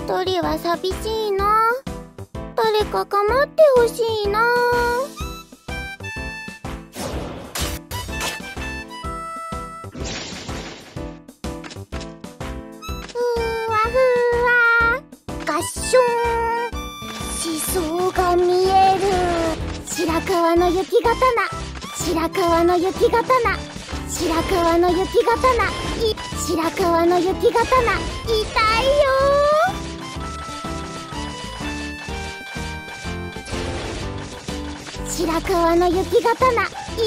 一人は寂しいな。誰か構ってほしいな。ふわふわガッション。地層が見える。白川の雪刀、白川の雪刀、白川の雪刀、白川の雪刀、痛いよー。白川の雪刀、痛いよ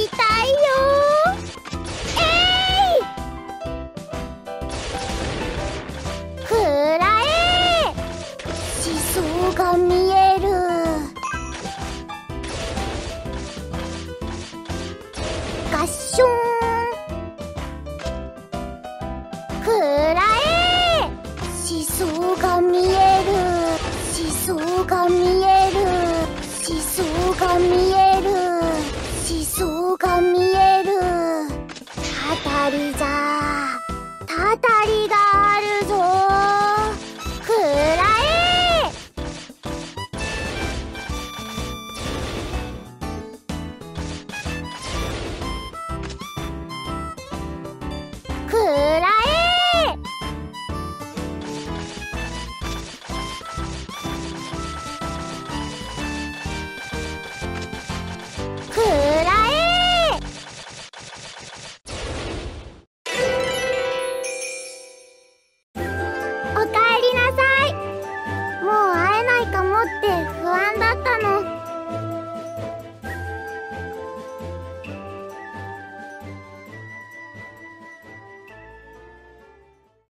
ー。くらえ。地層が見える。ガッション。くらえ。地層が見える。地層が見える。地層が見える。地層が見える。たたりだ。たたりだ。